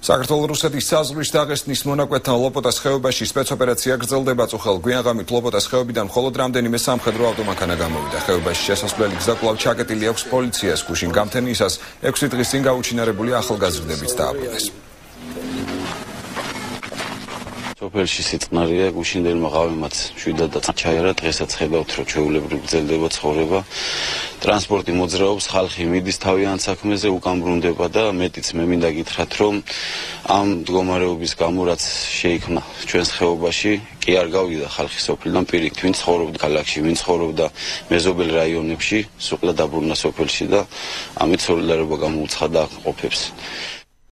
საქართველოს რუსეთის საზღვრის დაღესტნის მონაკვეთთან ლოპოტას ხეობაში სპეცოპერაცია გრძელდება წუხელ გვიანღამით ლოპოტას ხეობიდან მხოლოდ რამდენიმე სამხედრო ავტომანქანა გამოვიდა. ხეობაში შესასვლელი გზა კვლავ ჩაკეტილი აქვს პოლიციას. გუშინ გამთენისას 6 დღის წინ გაუჩინარებული ახალგაზრდებიც დააბრუნეს. სოფელში სიწყნარია, გუშინდელმა ღამემაც შვიდად ჩაიარა, დღესაც ხედავთ, რომ ჩვეულებრივ გრძელდება ცხოვრება. ტრანსპორტი მოძრაობს, ხალხი მიდის თავიანთ საქმეზე, უკან ბრუნდება და მეტიც მე მინდა გითხრათ, რომ ამ მდგომარეობის გამო რაც შეიქმნა ჩვენს ხეობაში, კი არ გავიდა ხალხი სოფლიდან პირიქით, ვინ ცხოვრობდა ქალაქში, ვინ ცხოვრობდა მეზობელ რაიონებში, სულ დაბრუნდა სოფელში და ამით სოლიდარობა გამოუცხადა ყოფებს.